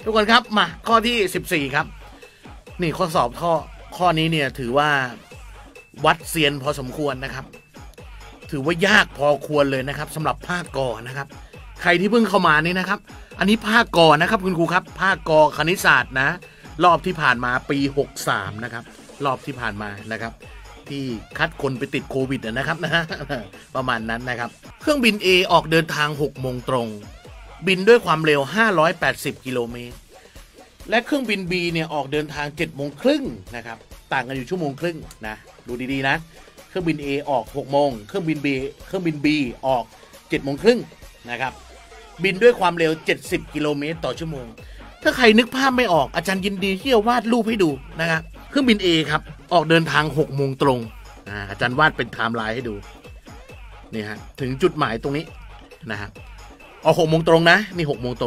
ทุกคนครับมาข้อที่14ครับนี่ข้อสอบข้อนี้เนี่ยถือว่าวัดเซียนพอสมควรนะครับถือว่ายากพอควรเลยนะครับสำหรับภาคกนะครับใครที่เพิ่งเข้ามานี่นะครับอันนี้ภาคกนะครับคุณครูครับภาคกคณิตศาสตร์นะรอบที่ผ่านมาปี63นะครับรอบที่ผ่านมานะครับที่คัดคนไปติดโควิดนะครับนะประมาณนั้นนะครับเครื่องบิน A ออกเดินทาง6 โมงตรงบินด้วยความเร็ว580 กิโลเมตรและเครื่องบิน B เนี่ยออกเดินทาง7 โมงครึ่งนะครับต่างกันอยู่1 ชั่วโมงครึ่งนะดูดีๆนะเครื่องบิน A ออก6 โมงเครื่องบิน B ออก7 โมงครึ่งนะครับบินด้วยความเร็ว70 กิโลเมตรต่อชั่วโมงถ้าใครนึกภาพไม่ออกอาจารย์ยินดีที่จะวาดรูปให้ดูนะครับเครื่องบิน A ครับออกเดินทาง6 โมงตรงอาจารย์วาดเป็นไทม์ไลน์ให้ดูนี่ฮะถึงจุดหมายตรงนี้นะฮะออก6 โมงตรงนะนี่6 โมงตรง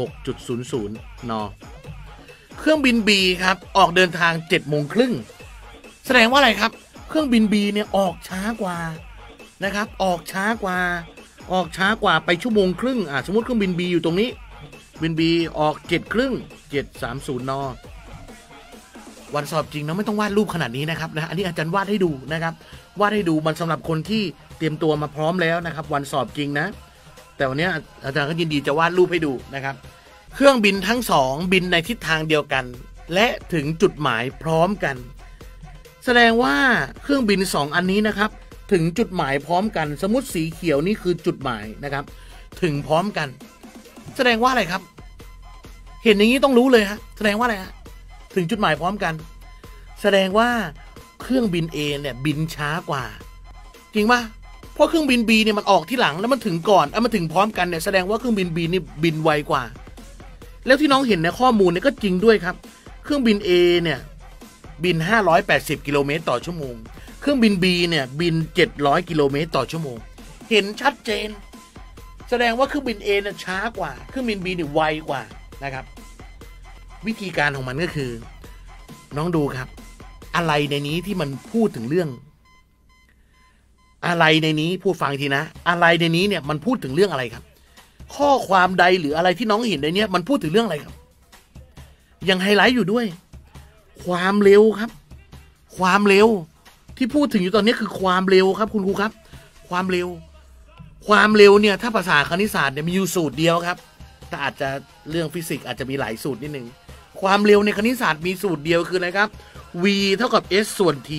6.00 น.เครื่องบิน B ครับออกเดินทาง7 โมงครึ่งแสดงว่าอะไรครับเครื่องบิน B เนี่ยออกช้ากว่านะครับออกช้ากว่าไป1 ชั่วโมงครึ่งสมมติเครื่องบิน B อยู่ตรงนี้บิน B ออก7 ครึ่ง 7:30 น.วันสอบจริงนะไม่ต้องวาดรูปขนาดนี้นะครับนะอันนี้อาจารย์วาดให้ดูนะครับวาดให้ดูมันสำหรับคนที่เตรียมตัวมาพร้อมแล้วนะครับวันสอบจริงนะแต่วันนี้อาจารย์ก็ยินดีจะวาดรูปให้ดูนะครับเครื่องบินทั้งสองบินในทิศทางเดียวกันและถึงจุดหมายพร้อมกันแสดงว่าเครื่องบิน2 อันนี้นะครับถึงจุดหมายพร้อมกันสมมติสีเขียวนี่คือจุดหมายนะครับถึงพร้อมกันแสดงว่าอะไรครับเห็นอย่างนี้ต้องรู้เลยฮะแสดงว่าอะไรฮะถึงจุดหมายพร้อมกันแสดงว่าเครื่องบิน A เนี่ยบินช้ากว่าจริงป่ะเพราะเครื่องบิน B เนี่ยมันออกที่หลังแล้วมันถึงก่อนมันถึงพร้อมกันเนี่ยแสดงว่าเครื่องบิน B นี่บินไวกว่าแล้วที่น้องเห็นในข้อมูลเนี่ยก็จริงด้วยครับเครื่องบิน A เนี่ยบิน580 กิโลเมตรต่อชั่วโมงเครื่องบิน B เนี่ยบิน700 กิโลเมตรต่อชั่วโมงเห็นชัดเจนแสดงว่าเครื่องบิน A เนี่ยช้ากว่าเครื่องบิน B เนี่ยไวกว่านะครับวิธีการของมันก็คือน้องดูครับอะไรในนี้ที่มันพูดถึงเรื่องอะไรในนี้พูดฟังทีนะอะไรในนี้เนี่ยมันพูดถึงเรื่องอะไรครับข้อความใดหรืออะไรที่น้องเห็นในนี้มันพูดถึงเรื่องอะไรครับยังไฮไลท์อยู่ด้วยความเร็วครับความเร็วที่พูดถึงอยู่ตอนนี้คือความเร็วครับคุณครูครับความเร็วเนี่ยถ้าภาษาคณิตศาสตร์เนี่ยมีอยู่สูตรเดียวครับแต่อาจจะเรื่องฟิสิกส์อาจจะมีหลายสูตรนิดนึงความเร็วในคณิตศาสตร์มีสูตรเดียวคืออะไรครับ v เท่ากับ s ส่วน t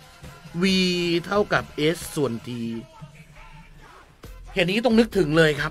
v เท่ากับ s ส่วน t เห็นนี้ต้องนึกถึงเลยครับ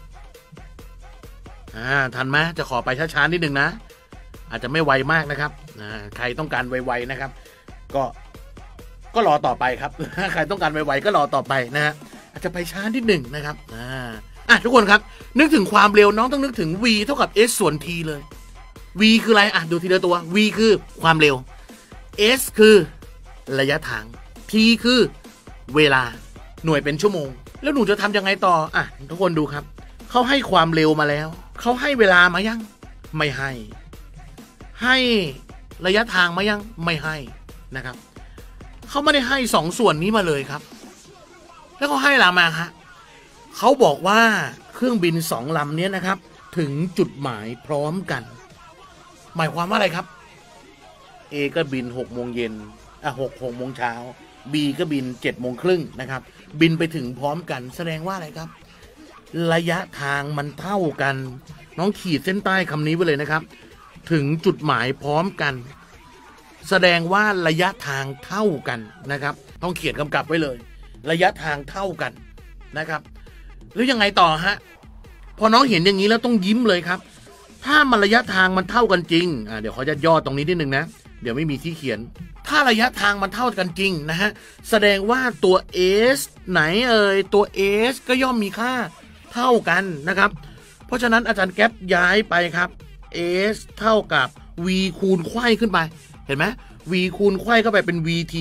ทันไหมจะขอไปช้าๆนิดนึงนะอาจจะไม่ไวมากนะครับใครต้องการไวๆนะครับก็รอต่อไปครับใครต้องการไวๆก็รอต่อไปนะฮะอาจจะไปช้านิดหนึ่งนะครับทุกคนครับนึกถึงความเร็วน้องต้องนึกถึง v เท่ากับ s ส่วน t เลย v คืออะไรดูทีละตัว v คือความเร็ว s คือระยะทาง t คือเวลาหน่วยเป็นชั่วโมงแล้วหนูจะทำยังไงต่อทุกคนดูครับเขาให้ความเร็วมาแล้วเขาให้เวลามายังไม่ให้ระยะทางมายังไม่ให้นะครับเขาไม่ได้ให้2 ส่วนนี้มาเลยครับแล้วเขาให้อะไรมาฮะเขาบอกว่าเครื่องบิน2 ลำนี้นะครับถึงจุดหมายพร้อมกันหมายความว่าอะไรครับ A ก็บิน6 โมงเย็น6 โมงเช้า B ก็บิน7 โมงครึ่งนะครับบินไปถึงพร้อมกันแสดงว่าอะไรครับระยะทางมันเท่ากันน้องขีดเส้นใต้คำนี้ไว้เลยนะครับถึงจุดหมายพร้อมกันแสดงว่าระยะทางเท่ากันนะครับต้องเขียนกำกับไว้เลยระยะทางเท่ากันนะครับแล้วยังไงต่อฮะพอน้องเห็นอย่างนี้แล้วต้องยิ้มเลยครับถ้ามันระยะทางมันเท่ากันจริงเดี๋ยวเขาจะย่อตรงนี้นิดนึงนะเดี๋ยวไม่มีที่เขียนถ้าระยะทางมันเท่ากันจริงนะฮะแสดงว่าตัว s ไหนตัว s ก็ย่อมมีค่าเท่ากันนะครับเพราะฉะนั้นอาจารย์แก๊ปย้ายไปครับ s เท่ากับ v คูณไขว้ขึ้นไปเห็นไหม v คูณไขว้เข้าไปเป็น vt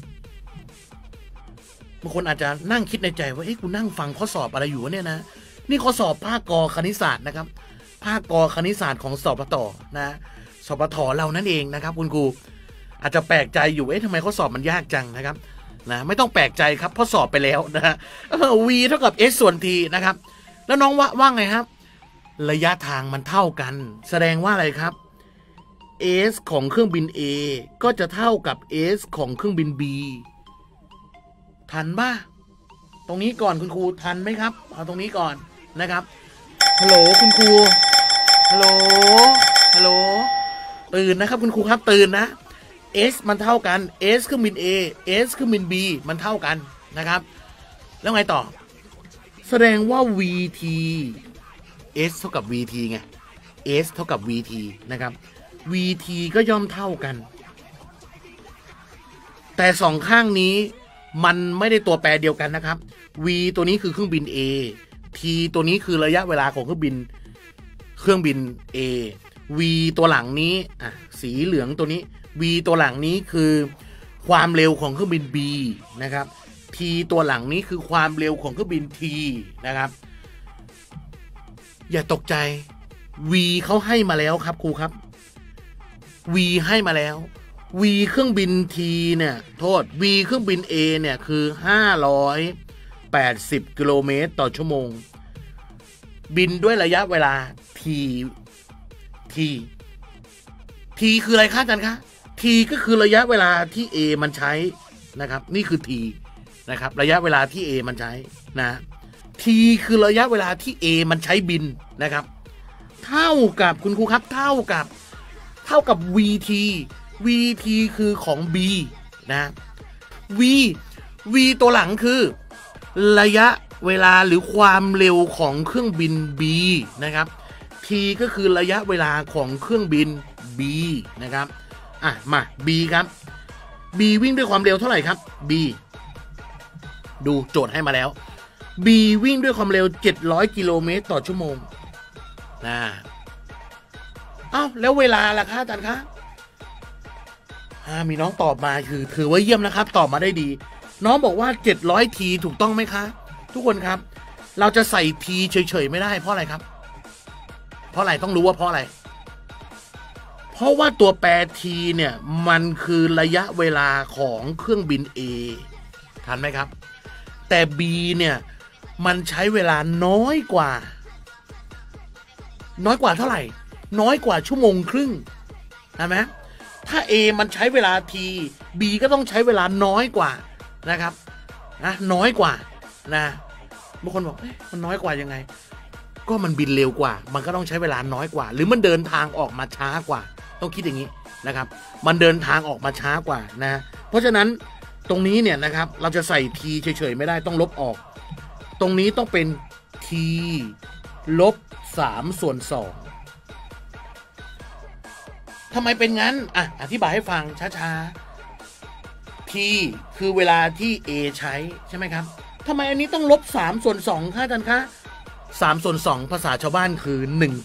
บางคนอาจจะนั่งคิดในใจว่ากูนั่งฟังข้อสอบอะไรอยู่วะเนี่ยนะนี่ข้อสอบภาคกคณิตศาสตร์นะครับภาคกคณิตศาสตร์ของสปต.นะสปท.เรานั่นเองนะครับคุณครูอาจจะแปลกใจอยู่ทำไมข้อสอบมันยากจังนะครับนะไม่ต้องแปลกใจครับเพราะสอบไปแล้วนะฮะv เท่ากับ s ส่วน t นะครับแล้วน้องว่าไงครับระยะทางมันเท่ากันแสดงว่าอะไรครับ S ของเครื่องบิน A ก็จะเท่ากับ S ของเครื่องบิน B ทันป่ะตรงนี้ก่อนคุณครูทันไหมครับเอาตรงนี้ก่อนนะครับฮัลโหลคุณครูฮัลโหลฮัลโหลตื่นนะครับคุณครูครับตื่นนะ S มันเท่ากัน S เครื่องบิน A S เครื่องบิน B มันเท่ากันนะครับแล้วไงต่อแสดงว่า VT S เท่ากับ VT ไง S เท่ากับ VT นะครับ VT ก็ย่อมเท่ากันแต่สองข้างนี้มันไม่ได้ตัวแปรเดียวกันนะครับ V ตัวนี้คือเครื่องบิน A T ตัวนี้คือระยะเวลาของเครื่องบิน A V ตัวหลังนี้สีเหลืองตัวนี้ V ตัวหลังนี้คือความเร็วของเครื่องบิน B นะครับ T ตัวหลังนี้คือความเร็วของเครื่องบิน T นะครับอย่าตกใจ V เขาให้มาแล้วครับครูครับ V ให้มาแล้ว V เครื่องบิน T เนี่ยโทษ V เครื่องบิน A เนี่ยคือ580กิโลเมตรต่อชั่วโมงบินด้วยระยะเวลา T คืออะไรคะอาจารย์คะ T ก็คือระยะเวลาที่ A มันใช้นะครับนี่คือ T นะครับระยะเวลาที่ A มันใช้นะ T คือระยะเวลาที่ A มันใช้บินนะครับเท่ากับคุณครูครับเท่ากับ VT คือของ B นะ V ตัวหลังคือระยะเวลาหรือความเร็วของเครื่องบิน B นะครับ T ก็คือระยะเวลาของเครื่องบิน B นะครับมา B ครับ B วิ่งด้วยความเร็วเท่าไหร่ครับ B ดูโจทย์ให้มาแล้ว B วิ่งด้วยความเร็ว700กิโลเมตรต่อชั่วโมงแล้วเวลาล่ะคะอาจารย์คะมีน้องตอบมาคือถือว่าเยี่ยมนะครับตอบมาได้ดีน้องบอกว่า700 T ถูกต้องไหมคะทุกคนครับเราจะใส่ T เฉยๆไม่ได้เพราะอะไรครับเพราะอะไรต้องรู้ว่าเพราะอะไรเพราะว่าตัวแปร T เนี่ยมันคือระยะเวลาของเครื่องบิน A ทันไหมครับแต่ B เนี่ยมันใช้เวลาน้อยกว่าเท่าไหร่น้อยกว่าชั่วโมงครึ่งใช่ไหมถ้า A มันใช้เวลา T B ก็ต้องใช้เวลาน้อยกว่านะครับน้อยกว่านะบางคนบอกมันน้อยกว่ายังไงก็มันบินเร็วกว่ามันก็ต้องใช้เวลาน้อยกว่าหรือมันเดินทางออกมาช้ากว่าต้องคิดอย่างนี้นะครับมันเดินทางออกมาช้ากว่านะเพราะฉะนั้นตรงนี้เนี่ยนะครับเราจะใส่ T เฉยๆไม่ได้ต้องลบออกตรงนี้ต้องเป็น T ลบ3 ส่วน 2ทำไมเป็นงั้นอธิบายให้ฟังช้าๆ T คือเวลาที่ A ใช้ใช่ไหมครับทำไมอันนี้ต้องลบ3 ส่วน 2คะอาจารย์คะ3 ส่วน 2ภาษาชาวบ้านคือ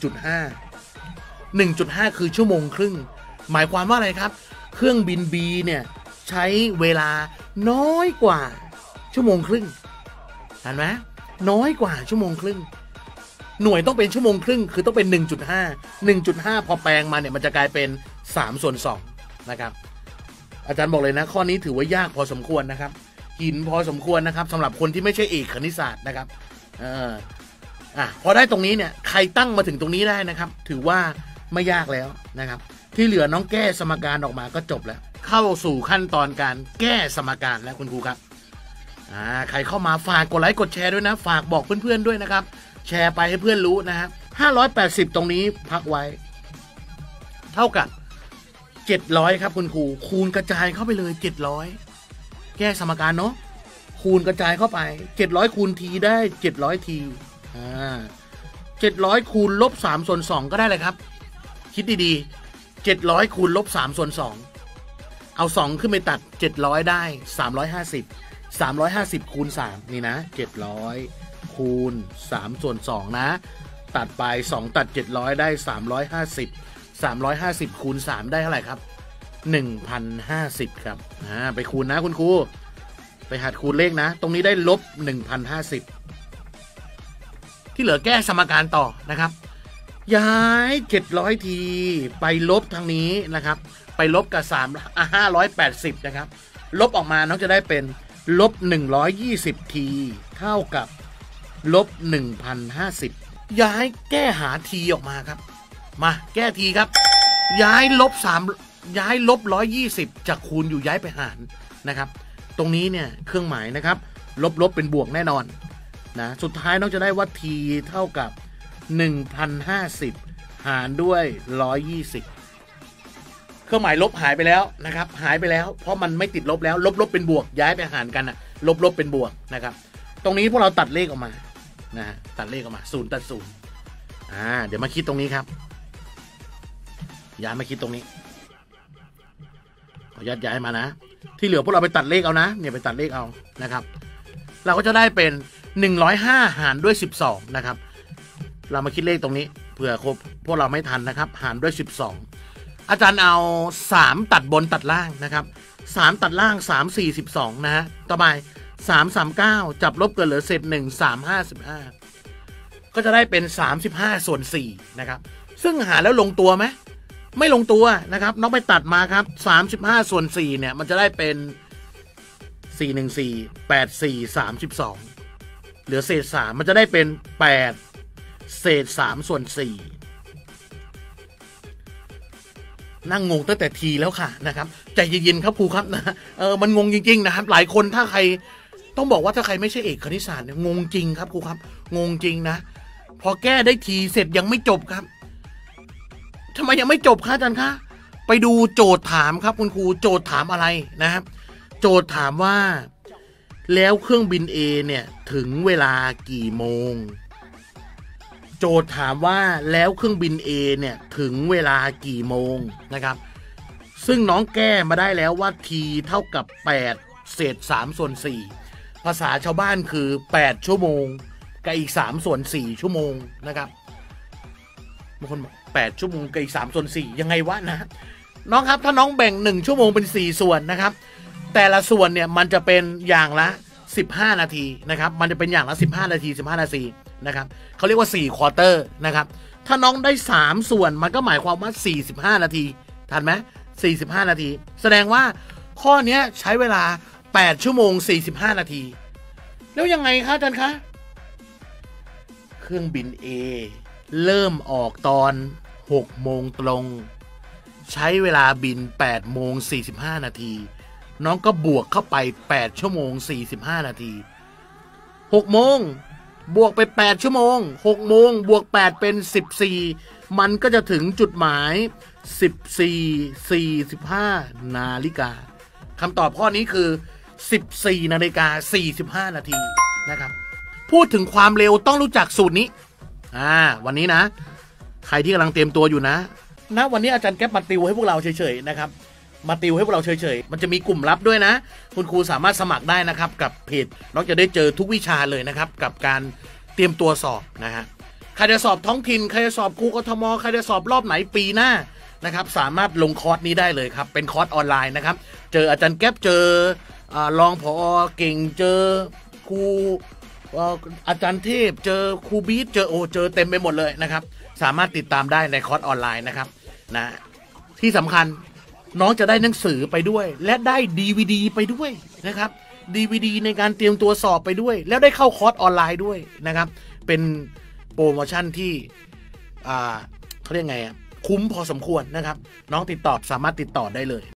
1.5 คือชั่วโมงครึ่งหมายความว่าอะไรครับเครื่องบิน B เนี่ยใช้เวลาน้อยกว่าชั่วโมงครึ่งเห็นไหมน้อยกว่าชั่วโมงครึ่งหน่วยต้องเป็นชั่วโมงครึ่งคือต้องเป็น 1.5 พอแปลงมาเนี่ยมันจะกลายเป็น3 ส่วน 2นะครับอาจารย์บอกเลยนะข้อนี้ถือว่ายากพอสมควรนะครับหินพอสมควรนะครับสำหรับคนที่ไม่ใช่เอกคณิตศาสตร์นะครับพอได้ตรงนี้เนี่ยใครตั้งมาถึงตรงนี้ได้นะครับถือว่าไม่ยากแล้วนะครับที่เหลือน้องแก้สมการออกมาก็จบแล้วเข้าสู่ขั้นตอนการแก้สมการแล้วคุณครูครับใครเข้ามาฝากกดไลค์กดแชร์ด้วยนะฝากบอกเพื่อนๆด้วยนะครับแชร์ไปให้เพื่อนรู้นะครับ580ตรงนี้พักไว้เท่ากับ700ครับคุณครูคูณกระจายเข้าไปเลย700แก้สมการเนาะคูณกระจายเข้าไป700คูณ T ได้700 T 700คูณลบ3 ส่วน 2ก็ได้เลยครับคิดดีๆ700คูณลบ3 ส่วน 2เอา2ขึ้นไปตัด700ได้350คูณ3นี่นะ700คูณ3 ส่วน 2นะตัดไป2ตัด700ได้350คูณ3ได้เท่าไหร่ครับ1,050ครับไปคูณนะคุณครูไปหัดคูณเลขนะตรงนี้ได้ลบ1,050ที่เหลือแก้สมการต่อนะครับย้าย700 ทีไปลบทางนี้นะครับไปลบกับ580นะครับลบออกมาน้องจะได้เป็นลบ120 ทีเท่ากับลบ1,050 ย้ายแก้หาทีออกมาครับมาแก้ทีครับย้ายลบ120จากคูณอยู่ย้ายไปหารนะครับตรงนี้เนี่ยเครื่องหมายนะครับลบเป็นบวกแน่นอนนะสุดท้ายน้องจะได้ว่า t เท่ากับ 1,050 หารด้วย120เครื่องหมายลบหายไปแล้วนะครับหายไปแล้วเพราะมันไม่ติดลบแล้วลบเป็นบวกย้ายไปหารกันนะลบเป็นบวกนะครับตรงนี้พวกเราตัดเลขออกมานะฮะตัดเลขออกมา0ตัด0เดี๋ยวมาคิดตรงนี้ครับย้ายมาคิดตรงนี้ขอย้ายมานะที่เหลือพวกเราไปตัดเลขเอานะเนี่ยไปตัดเลขเอานะครับเราก็จะได้เป็น105หารด้วย12นะครับเรามาคิดเลขตรงนี้เผื่อพวกเราไม่ทันนะครับหารด้วย12อาจารย์เอา3ตัดบนตัดล่างนะครับ3ตัดล่าง3 4 12นะฮะต่อไป3 3 9จับลบเกินเหลือเศษ1 3 5 15ก็จะได้เป็น35ส่วน4นะครับซึ่งหารแล้วลงตัวไหมไม่ลงตัวนะครับน้องไปตัดมาครับ35ส่วน4เนี่ยมันจะได้เป็น414 84 32เหลือเศษ3มันจะได้เป็น8เศษ3ส่วน4นั่งงงตั้งแต่ทีแล้วค่ะนะครับใจเย็นๆครับครูครับนะมันงงจริงๆนะครับหลายคนถ้าใครต้องบอกว่าถ้าใครไม่ใช่เอกคณิตศาสตร์เนี่ยงงจริงครับครูครับงงจริงนะพอแก้ได้ทีเสร็จยังไม่จบครับทำไมยังไม่จบคะอาจารย์คะไปดูโจทย์ถามครับคุณครูโจทย์ถามอะไรนะครับโจทย์ถามว่าแล้วเครื่องบิน A เนี่ยถึงเวลากี่โมงโจทย์ถามว่าแล้วเครื่องบิน A เนี่ยถึงเวลากี่โมงนะครับซึ่งน้องแก้มาได้แล้วว่า t เท่ากับ8เศษ3ส่วน4ภาษาชาวบ้านคือ8ชั่วโมงกับอีก3ส่วน4ชั่วโมงนะครับบางคนบอก8ชั่วโมงกับอีก3ส่วน4ยังไงวะนะน้องครับถ้าน้องแบ่ง1ชั่วโมงเป็น4ส่วนนะครับแต่ละส่วนเนี่ยมันจะเป็นอย่างละ15นาทีนะครับมันจะเป็นอย่างละ15นาที15นาทีนะครับเขาเรียกว่า4ควอเตอร์นะครับถ้าน้องได้3ส่วนมันก็หมายความว่า45นาทีทันไหม45นาทีแสดงว่าข้อนี้ใช้เวลา8ชั่วโมง45นาทีแล้วยังไงคะอาจารย์คะเครื่องบิน A เริ่มออกตอน6โมงตรงใช้เวลาบิน8โมง45นาทีน้องก็บวกเข้าไป8ชั่วโมง45นาที6โมงบวกไป8ชั่วโมง6โมงบวก8เป็น14มันก็จะถึงจุดหมาย14:45นาฬิกาคำตอบข้อนี้คือ14:45นาทีนะครับพูดถึงความเร็วต้องรู้จักสูตรนี้วันนี้นะใครที่กำลังเตรียมตัวอยู่นะวันนี้อาจารย์แก๊ปมาติวให้พวกเราเฉยๆนะครับมาติวให้พวกเราเฉยๆมันจะมีกลุ่มลับด้วยนะคุณครูสามารถสมัครได้นะครับกับเพจน้องจะได้เจอทุกวิชาเลยนะครับกับการเตรียมตัวสอบนะฮะใครจะสอบท้องถิ่นใครจะสอบครูกทมใครจะสอบรอบไหนปีหน้านะครับสามารถลงคอร์สนี้ได้เลยครับเป็นคอร์สออนไลน์นะครับเจออาจารย์แก๊ปเจอรองผอเก่งเจอครูอาจารย์เทพเจอครูบีทเจอเต็มไปหมดเลยนะครับสามารถติดตามได้ในคอร์สออนไลน์นะครับนะที่สำคัญน้องจะได้หนังสือไปด้วยและได้ DVD ไปด้วยนะครับ DVD ในการเตรียมตัวสอบไปด้วยแล้วได้เข้าคอร์สออนไลน์ด้วยนะครับเป็นโปรโมชั่นที่เขาเรียกไงคุ้มพอสมควรนะครับน้องสามารถติดต่อได้เลย